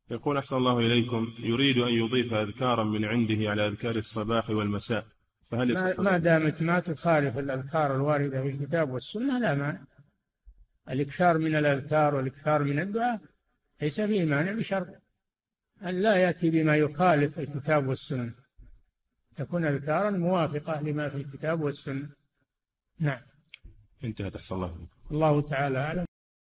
يقول أحسن الله إليكم، يريد أن يضيف أذكارا من عنده على أذكار الصباح والمساء، فهل يصح؟ ما دامت ما تخالف الأذكار الواردة في الكتاب والسنة لا مانع. الإكثار من الأذكار والإكثار من الدعاء ليس فيه مانع، بشرط أن لا يأتي بما يخالف الكتاب والسنة، تكون أذكارا موافقة لما في الكتاب والسنة. نعم. انتهت. أحسن الله. الله تعالى أعلم.